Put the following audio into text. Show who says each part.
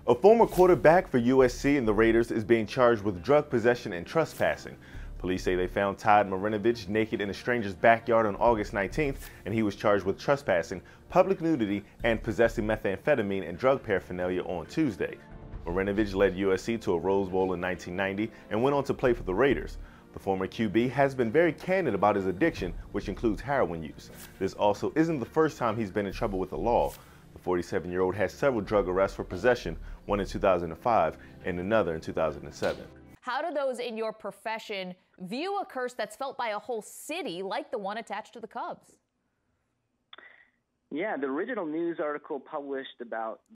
Speaker 1: A former quarterback for USC and the Raiders is being charged with drug possession and trespassing. Police say they found Todd Marinovich naked in a stranger's backyard on August 19th, and he was charged with trespassing, public nudity, and possessing methamphetamine and drug paraphernalia on Tuesday. Marinovich led USC to a Rose Bowl in 1990 and went on to play for the Raiders. The former QB has been very candid about his addiction, which includes heroin use. This also isn't the first time he's been in trouble with the law. The 47-year-old has several drug arrests for possession, one in 2005 and another in 2007.
Speaker 2: How do those in your profession view a curse that's felt by a whole city like the one attached to the Cubs?
Speaker 3: Yeah, the original news article published about